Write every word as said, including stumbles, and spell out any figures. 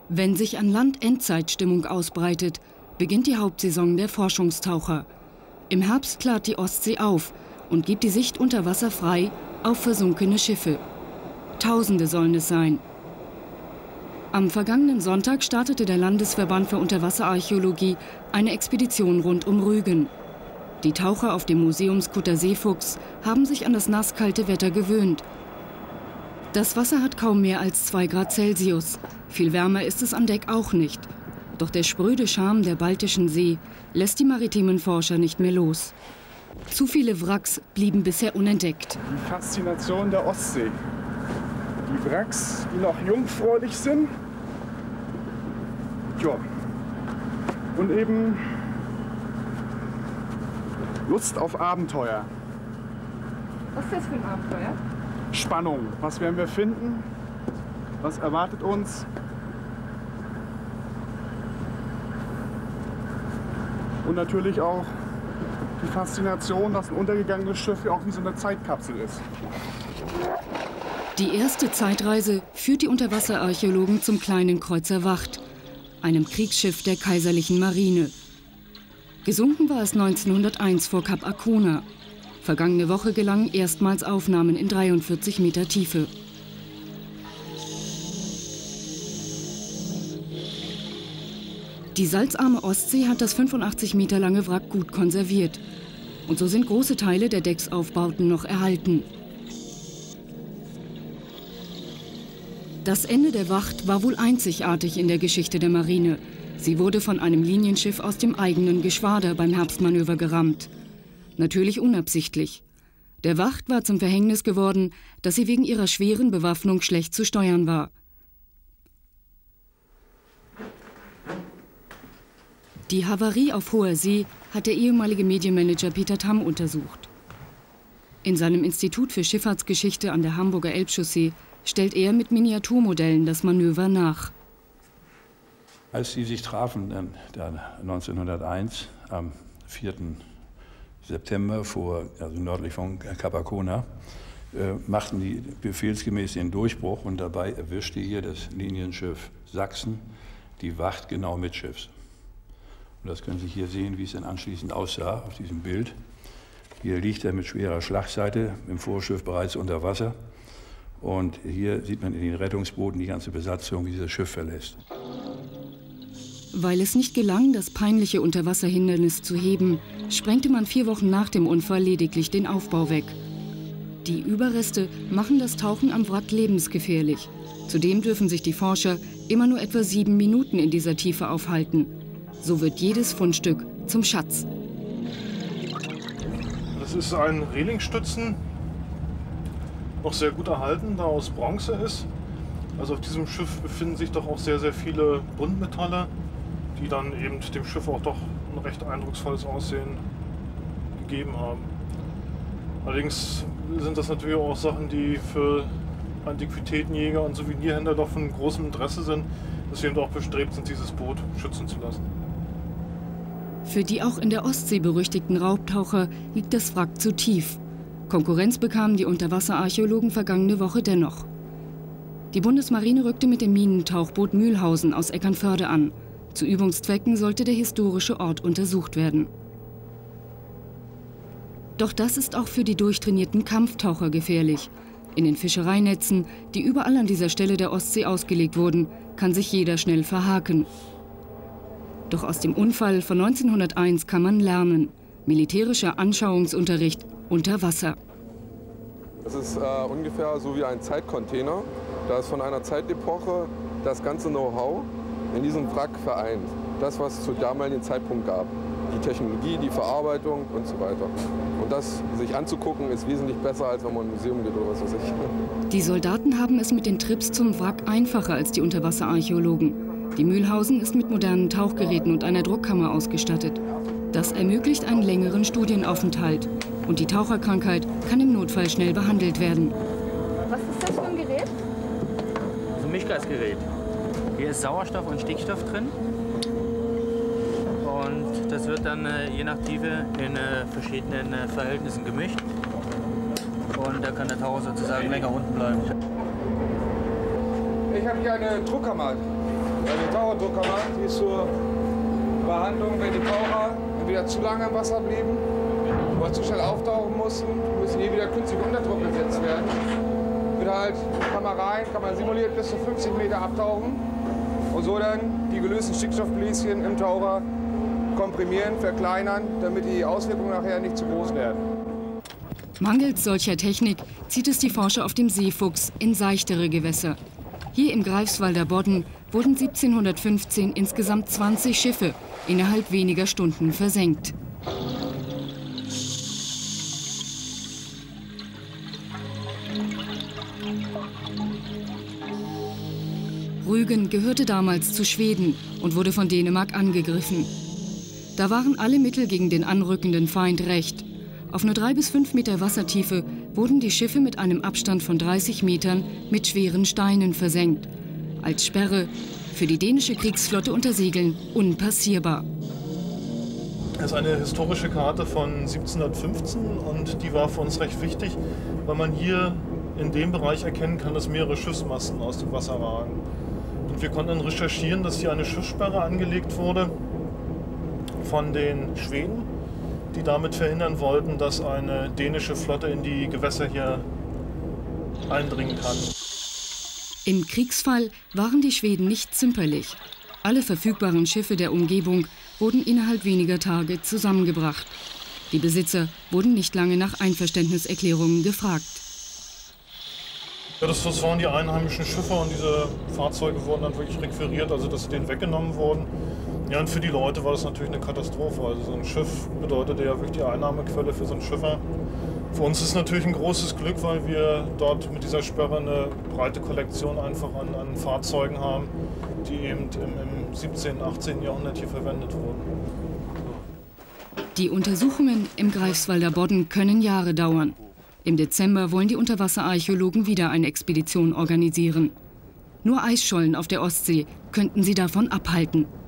Wenn sich an Land Endzeitstimmung ausbreitet, beginnt die Hauptsaison der Forschungstaucher. Im Herbst klart die Ostsee auf und gibt die Sicht unter Wasser frei auf versunkene Schiffe. Tausende sollen es sein. Am vergangenen Sonntag startete der Landesverband für Unterwasserarchäologie eine Expedition rund um Rügen. Die Taucher auf dem Museumskutter Seefuchs haben sich an das nasskalte Wetter gewöhnt. Das Wasser hat kaum mehr als zwei Grad Celsius. Viel wärmer ist es an Deck auch nicht. Doch der spröde Charme der Baltischen See lässt die maritimen Forscher nicht mehr los. Zu viele Wracks blieben bisher unentdeckt. Die Faszination der Ostsee. Die Wracks, die noch jungfräulich sind. Tja. Und eben Lust auf Abenteuer. Was ist das für ein Abenteuer? Spannung. Was werden wir finden? Was erwartet uns? Und natürlich auch die Faszination, dass ein untergegangenes Schiff ja auch wie so eine Zeitkapsel ist. Die erste Zeitreise führt die Unterwasserarchäologen zum kleinen Kreuzer Wacht, einem Kriegsschiff der Kaiserlichen Marine. Gesunken war es neunzehnhunderteins vor Kap Arkona. Vergangene Woche gelangen erstmals Aufnahmen in dreiundvierzig Meter Tiefe. Die salzarme Ostsee hat das fünfundachtzig Meter lange Wrack gut konserviert. Und so sind große Teile der Decksaufbauten noch erhalten. Das Ende der Wacht war wohl einzigartig in der Geschichte der Marine. Sie wurde von einem Linienschiff aus dem eigenen Geschwader beim Herbstmanöver gerammt. Natürlich unabsichtlich. Der Wacht war zum Verhängnis geworden, dass sie wegen ihrer schweren Bewaffnung schlecht zu steuern war. Die Havarie auf hoher See hat der ehemalige Medienmanager Peter Tamm untersucht. In seinem Institut für Schifffahrtsgeschichte an der Hamburger Elbchaussee stellt er mit Miniaturmodellen das Manöver nach. Als sie sich trafen, dann neunzehnhunderteins, am vierten September, vor, also nördlich von Kap Arkona, äh, machten die befehlsgemäß den Durchbruch und dabei erwischte hier das Linienschiff Sachsen die Wacht genau mittschiffs. Und das können Sie hier sehen, wie es dann anschließend aussah auf diesem Bild. Hier liegt er mit schwerer Schlagseite im Vorschiff bereits unter Wasser. Und hier sieht man in den Rettungsbooten die ganze Besatzung, wie dieses Schiff verlässt. Weil es nicht gelang, das peinliche Unterwasserhindernis zu heben, sprengte man vier Wochen nach dem Unfall lediglich den Aufbau weg. Die Überreste machen das Tauchen am Wrack lebensgefährlich. Zudem dürfen sich die Forscher immer nur etwa sieben Minuten in dieser Tiefe aufhalten. So wird jedes Fundstück zum Schatz. Das ist ein Relingstützen, noch sehr gut erhalten, da aus Bronze ist. Also auf diesem Schiff befinden sich doch auch sehr, sehr viele Buntmetalle, die dann eben dem Schiff auch doch ein recht eindrucksvolles Aussehen gegeben haben. Allerdings sind das natürlich auch Sachen, die für Antiquitätenjäger und Souvenirhändler doch von großem Interesse sind, dass sie eben auch bestrebt sind, dieses Boot schützen zu lassen. Für die auch in der Ostsee berüchtigten Raubtaucher liegt das Wrack zu tief. Konkurrenz bekamen die Unterwasserarchäologen vergangene Woche dennoch. Die Bundesmarine rückte mit dem Minentauchboot Mühlhausen aus Eckernförde an. Zu Übungszwecken sollte der historische Ort untersucht werden. Doch das ist auch für die durchtrainierten Kampftaucher gefährlich. In den Fischereinetzen, die überall an dieser Stelle der Ostsee ausgelegt wurden, kann sich jeder schnell verhaken. Doch aus dem Unfall von neunzehnhunderteins kann man lernen. Militärischer Anschauungsunterricht unter Wasser. Das ist äh, ungefähr so wie ein Zeitcontainer. Da ist von einer Zeitepoche das ganze Know-how in diesem Wrack vereint. Das, was es zu damaligen Zeitpunkt gab. Die Technologie, die Verarbeitung und so weiter. Und das sich anzugucken, ist wesentlich besser, als wenn man in ein Museum geht oder was weiß ich. Die Soldaten haben es mit den Trips zum Wrack einfacher als die Unterwasserarchäologen. Die Mühlhausen ist mit modernen Tauchgeräten und einer Druckkammer ausgestattet. Das ermöglicht einen längeren Studienaufenthalt. Und die Taucherkrankheit kann im Notfall schnell behandelt werden. Was ist das für ein Gerät? Das ist ein Mischgasgerät. Hier ist Sauerstoff und Stickstoff drin. Und das wird dann äh, je nach Tiefe in äh, verschiedenen äh, Verhältnissen gemischt. Und da kann der Taucher sozusagen länger unten bleiben. Ich habe hier eine Druckkammer. Eine Taucherdruckkammer, die ist zur Behandlung, wenn die Taucher entweder zu lange im Wasser blieben oder zu schnell auftauchen mussten, müssen hier wieder künstlich unter Druck gesetzt werden. Wird halt kann man rein, kann man simuliert bis zu fünfzig Meter abtauchen und so dann die gelösten Stickstoffbläschen im Taucher komprimieren, verkleinern, damit die Auswirkungen nachher nicht zu groß werden. Mangels solcher Technik zieht es die Forscher auf dem Seefuchs in seichtere Gewässer. Hier im Greifswalder Bodden wurden siebzehnhundertfünfzehn insgesamt zwanzig Schiffe innerhalb weniger Stunden versenkt. Rügen gehörte damals zu Schweden und wurde von Dänemark angegriffen. Da waren alle Mittel gegen den anrückenden Feind recht. Auf nur drei bis fünf Meter Wassertiefe wurden die Schiffe mit einem Abstand von dreißig Metern mit schweren Steinen versenkt. Als Sperre für die dänische Kriegsflotte unter Segeln unpassierbar. Das ist eine historische Karte von siebzehnhundertfünfzehn und die war für uns recht wichtig, weil man hier in dem Bereich erkennen kann, dass mehrere Schiffsmasten aus dem Wasser ragen. Und wir konnten dann recherchieren, dass hier eine Schiffssperre angelegt wurde von den Schweden, die damit verhindern wollten, dass eine dänische Flotte in die Gewässer hier eindringen kann. Im Kriegsfall waren die Schweden nicht zimperlich. Alle verfügbaren Schiffe der Umgebung wurden innerhalb weniger Tage zusammengebracht. Die Besitzer wurden nicht lange nach Einverständniserklärungen gefragt. Ja, das, das waren die einheimischen Schiffe und diese Fahrzeuge wurden dann wirklich requiriert, also dass sie denen weggenommen wurden. Ja, und für die Leute war das natürlich eine Katastrophe. Also so ein Schiff bedeutete ja wirklich die Einnahmequelle für so einen Schiffer. Für uns ist es natürlich ein großes Glück, weil wir dort mit dieser Sperre eine breite Kollektion einfach an, an Fahrzeugen haben, die eben im, im siebzehnten, achtzehnten Jahrhundert hier verwendet wurden. Die Untersuchungen im Greifswalder Bodden können Jahre dauern. Im Dezember wollen die Unterwasserarchäologen wieder eine Expedition organisieren. Nur Eisschollen auf der Ostsee könnten sie davon abhalten.